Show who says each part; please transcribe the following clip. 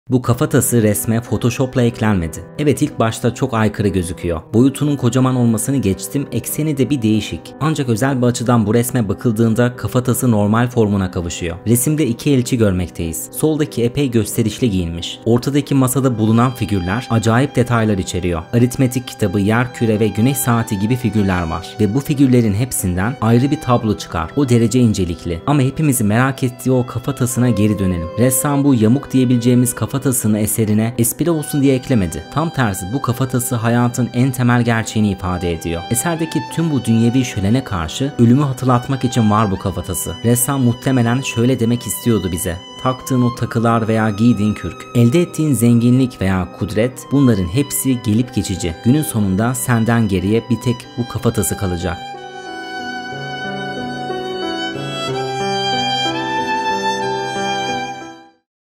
Speaker 1: Bu kafatası resme Photoshop'la eklenmedi. Evet, ilk başta çok aykırı gözüküyor. Boyutunun kocaman olmasını geçtim, ekseni de bir değişik. Ancak özel bir açıdan bu resme bakıldığında kafatası normal formuna kavuşuyor. Resimde iki elçi görmekteyiz. Soldaki epey gösterişli giyinmiş. Ortadaki masada bulunan figürler acayip detaylar içeriyor. Aritmetik kitabı, yer küre ve güneş saati gibi figürler var. Ve bu figürlerin hepsinden ayrı bir tablo çıkar. O derece incelikli. Ama hepimizi merak ettiği o kafatasına geri dönelim. Ressam bu yamuk diyebileceğimiz kafatasını eserine espri olsun diye eklemedi. Tam tersi, bu kafatası hayatın en temel gerçeğini ifade ediyor. Eserdeki tüm bu dünyevi şölene karşı ölümü hatırlatmak için var bu kafatası. Ressam muhtemelen şöyle demek istiyordu bize: taktığın o takılar veya giydiğin kürk, elde ettiğin zenginlik veya kudret, bunların hepsi gelip geçici. Günün sonunda senden geriye bir tek bu kafatası kalacak.